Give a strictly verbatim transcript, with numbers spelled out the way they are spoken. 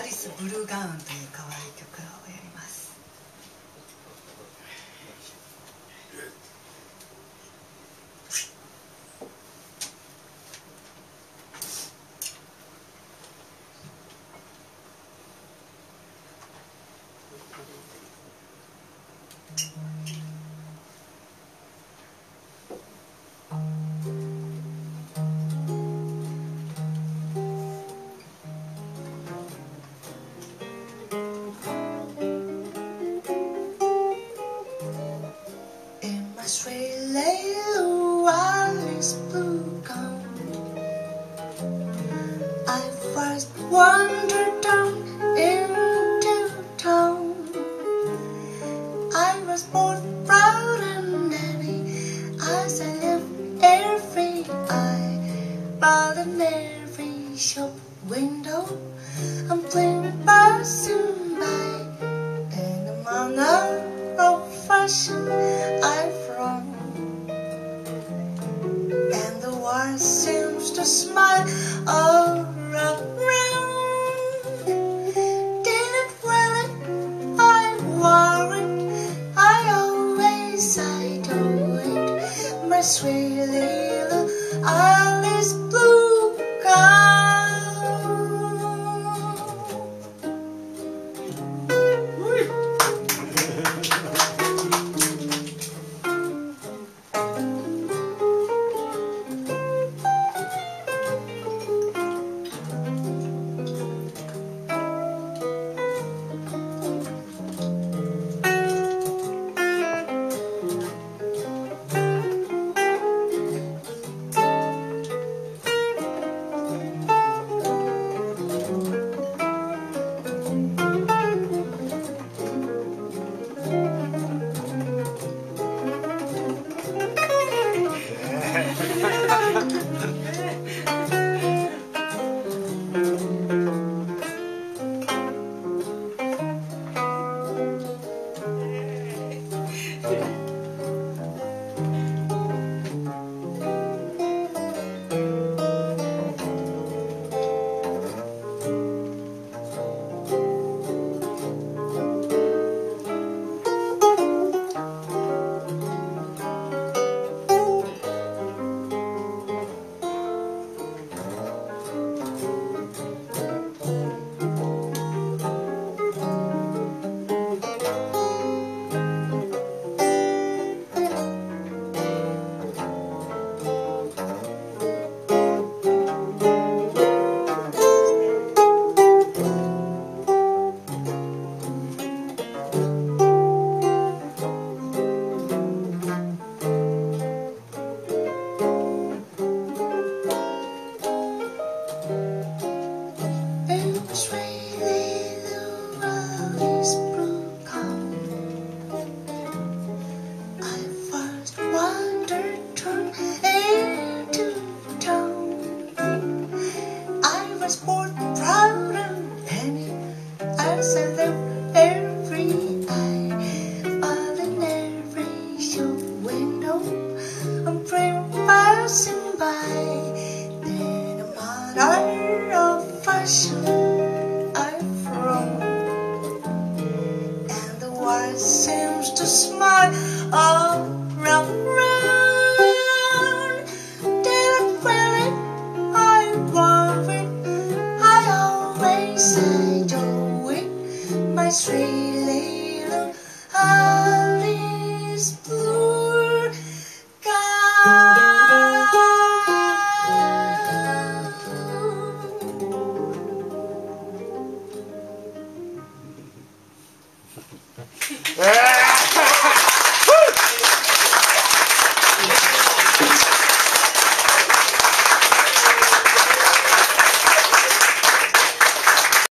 リス・ブルーガウンという可愛い曲をやります。Sweet little Alice blue gown, I first wandered down into town. I was both proud and happy as I left every eye, but in every shop window I'm playing passing by, and among all of fashion I've and the world seems to smile all around. Didn't wear it, I wore it, I always adore it, my sweet little Alice blue gown. Seems to smile all round. Didn't wear it, I wore it, I always adore it, my sweet